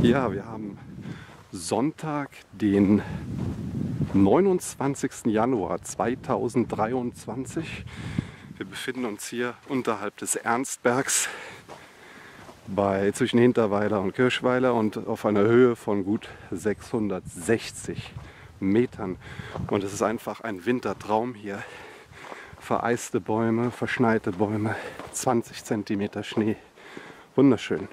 Ja, wir haben Sonntag, den 29. Januar 2023. Wir befinden uns hier unterhalb des Ernstbergs zwischen Hinterweiler und Kirschweiler und auf einer Höhe von gut 660 Metern. Und es ist einfach ein Wintertraum hier. Vereiste Bäume, verschneite Bäume, 20 cm Schnee. Wunderschön.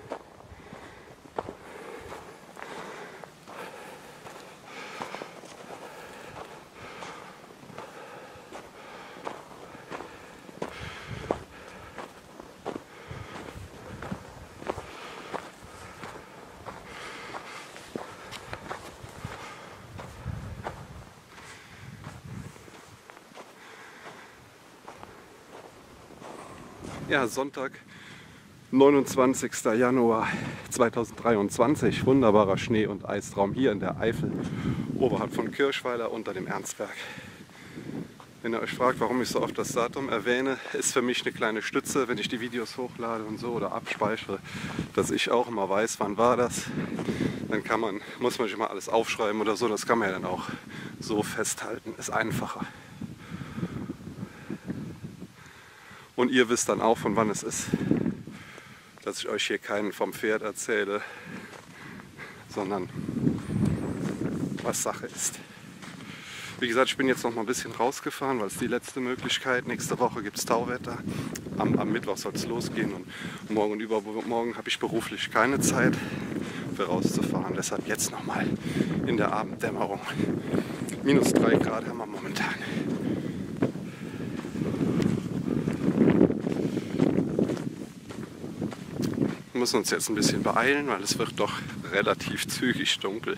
Ja, Sonntag, 29. Januar 2023. Wunderbarer Schnee- und Eistraum hier in der Eifel, oberhalb von Kirschweiler unter dem Ernstberg. Wenn ihr euch fragt, warum ich so oft das Datum erwähne, ist für mich eine kleine Stütze, wenn ich die Videos hochlade und so oder abspeichere, dass ich auch immer weiß, wann war das. Dann muss man nicht immer alles aufschreiben oder so, das kann man ja dann auch so festhalten, ist einfacher. Und ihr wisst dann auch, von wann es ist, dass ich euch hier keinen vom Pferd erzähle, sondern was Sache ist. Wie gesagt, ich bin jetzt noch mal ein bisschen rausgefahren, weil es die letzte Möglichkeit. Nächste Woche gibt es Tauwetter. Am Mittwoch soll es losgehen und morgen und übermorgen habe ich beruflich keine Zeit für rauszufahren. Deshalb jetzt noch mal in der Abenddämmerung. -3 Grad haben wir momentan. Wir müssen uns jetzt ein bisschen beeilen, weil es wird doch relativ zügig dunkel.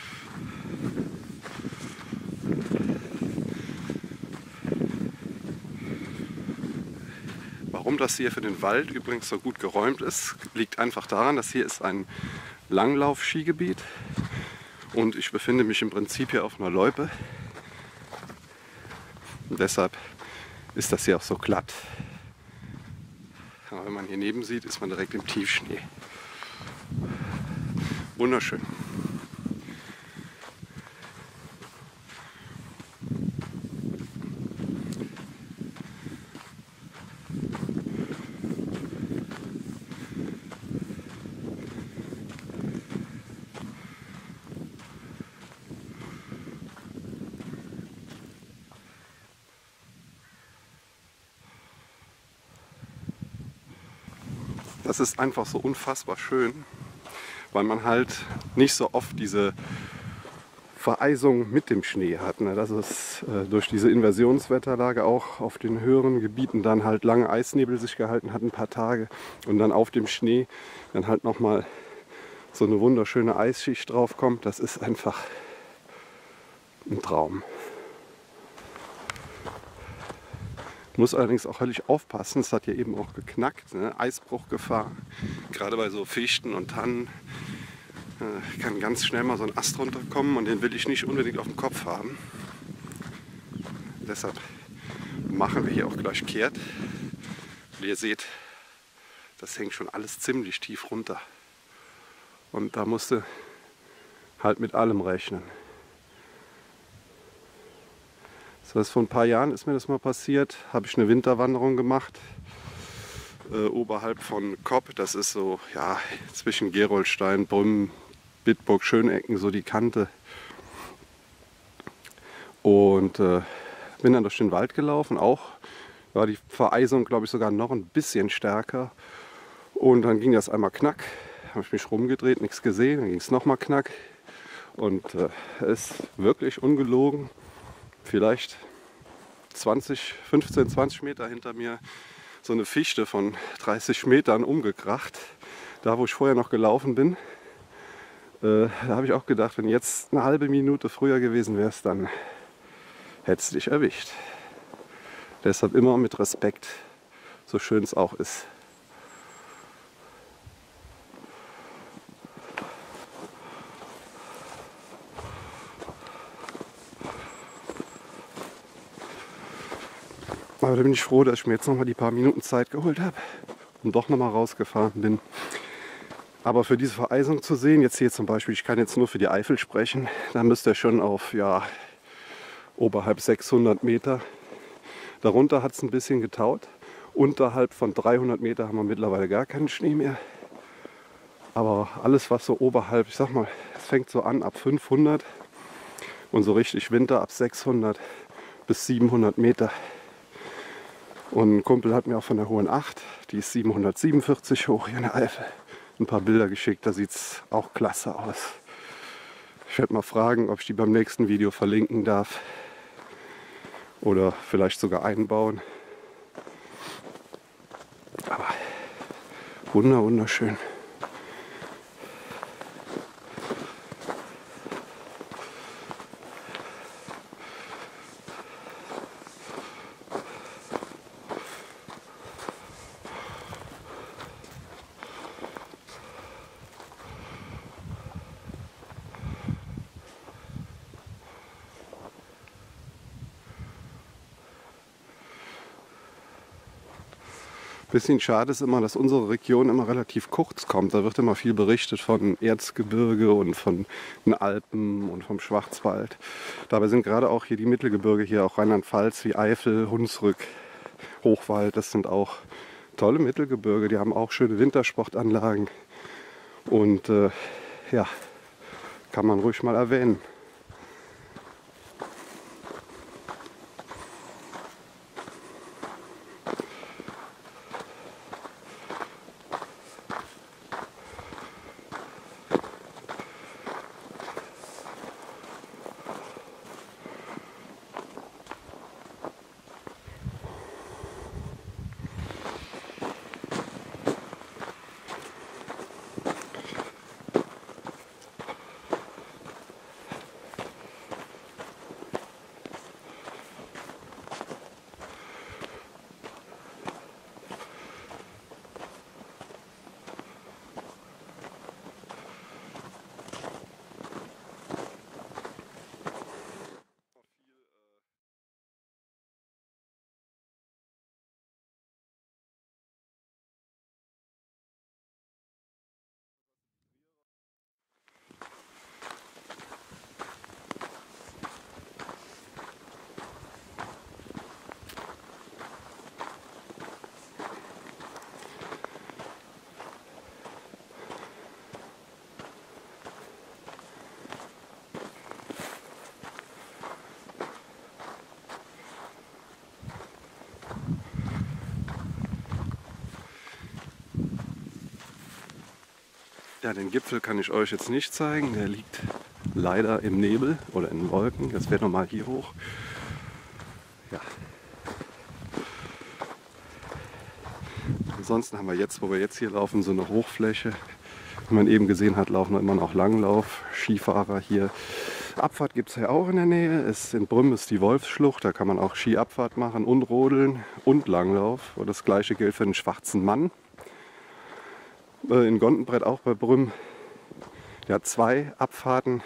Warum das hier für den Wald übrigens so gut geräumt ist, liegt einfach daran, dass hier ist ein Langlauf-Skigebiet und ich befinde mich im Prinzip hier auf einer Loipe. Und deshalb ist das hier auch so glatt. Aber wenn man hier neben sieht, ist man direkt im Tiefschnee. Wunderschön. Das ist einfach so unfassbar schön, weil man halt nicht so oft diese Vereisung mit dem Schnee hat. Ne? Dass es durch diese Inversionswetterlage auch auf den höheren Gebieten dann halt lange Eisnebel sich gehalten hat, ein paar Tage. Und dann auf dem Schnee dann halt nochmal so eine wunderschöne Eisschicht drauf kommt. Das ist einfach ein Traum. Muss allerdings auch höllisch aufpassen, es hat hier eben auch geknackt, ne? Eisbruchgefahr, gerade bei so Fichten und Tannen kann ganz schnell mal so ein Ast runterkommen und den will ich nicht unbedingt auf dem Kopf haben. Deshalb machen wir hier auch gleich kehrt. Und ihr seht, das hängt schon alles ziemlich tief runter und da musste halt mit allem rechnen. Das vor ein paar Jahren ist mir das mal passiert, habe ich eine Winterwanderung gemacht, oberhalb von Kopp, das ist so ja, zwischen Gerolstein, Brümmen, Bitburg, Schönecken, so die Kante. Und bin dann durch den Wald gelaufen, auch war die Vereisung, glaube ich, sogar noch ein bisschen stärker. Und dann ging das einmal knack, habe ich mich rumgedreht, nichts gesehen, dann ging es nochmal knack. Und es ist wirklich ungelogen. Vielleicht 15, 20 Meter hinter mir so eine Fichte von 30 Metern umgekracht. Da, wo ich vorher noch gelaufen bin, da habe ich auch gedacht, wenn jetzt eine halbe Minute früher gewesen wärst, dann hättest du dich erwischt. Deshalb immer mit Respekt, so schön es auch ist. Aber da bin ich froh, dass ich mir jetzt noch mal die paar Minuten Zeit geholt habe und doch noch mal rausgefahren bin. Aber für diese Vereisung zu sehen, jetzt hier zum Beispiel, ich kann jetzt nur für die Eifel sprechen, da müsst ihr schon auf, ja, oberhalb 600 Meter. Darunter hat es ein bisschen getaut. Unterhalb von 300 Meter haben wir mittlerweile gar keinen Schnee mehr. Aber alles, was so oberhalb, ich sag mal, es fängt so an ab 500 und so richtig Winter ab 600 bis 700 Meter. Und ein Kumpel hat mir auch von der Hohen 8, die ist 747 hoch hier in der Eifel, ein paar Bilder geschickt. Da sieht es auch klasse aus. Ich werde mal fragen, ob ich die beim nächsten Video verlinken darf oder vielleicht sogar einbauen. Aber wunderschön. Bisschen schade ist immer, dass unsere Region immer relativ kurz kommt. Da wird immer viel berichtet von Erzgebirge und von den Alpen und vom Schwarzwald. Dabei sind gerade auch hier die Mittelgebirge, hier auch Rheinland-Pfalz wie Eifel, Hunsrück, Hochwald, das sind auch tolle Mittelgebirge. Die haben auch schöne Wintersportanlagen und ja, kann man ruhig mal erwähnen. Ja, den Gipfel kann ich euch jetzt nicht zeigen. Der liegt leider im Nebel oder in Wolken. Jetzt werden wir mal hier hoch. Ja. Ansonsten haben wir jetzt, wo wir jetzt hier laufen, so eine Hochfläche. Wie man eben gesehen hat, laufen immer noch Langlauf, Skifahrer hier. Abfahrt gibt es ja auch in der Nähe. In Brünn ist die Wolfsschlucht, da kann man auch Skiabfahrt machen und rodeln und Langlauf. Und das gleiche gilt für den Schwarzen Mann. In Gondenbrett auch bei Brünn. Der hat 2 Abfahrten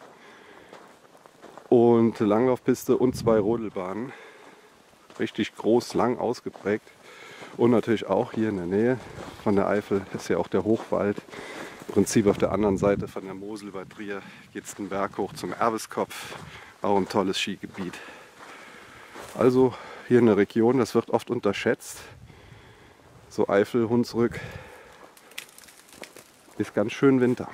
und Langlaufpiste und 2 Rodelbahnen. Richtig groß, lang ausgeprägt. Und natürlich auch hier in der Nähe von der Eifel ist ja auch der Hochwald. Im Prinzip auf der anderen Seite von der Mosel bei Trier geht es den Berg hoch zum Erbeskopf. Auch ein tolles Skigebiet. Also hier in der Region, das wird oft unterschätzt. So Eifel, Hunsrück ist ganz schön Winter.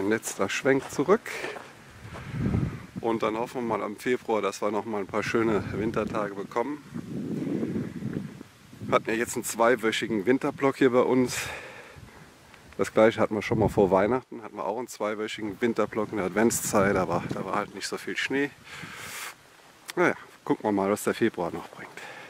ein letzter Schwenk zurück. Und dann hoffen wir mal am Februar, dass wir noch mal ein paar schöne Wintertage bekommen. Wir hatten ja jetzt einen 2-wöchigen Winterblock hier bei uns. Das gleiche hatten wir schon mal vor Weihnachten, hatten wir auch einen 2-wöchigen Winterblock in der Adventszeit, aber da war halt nicht so viel Schnee. Naja, gucken wir mal, was der Februar noch bringt.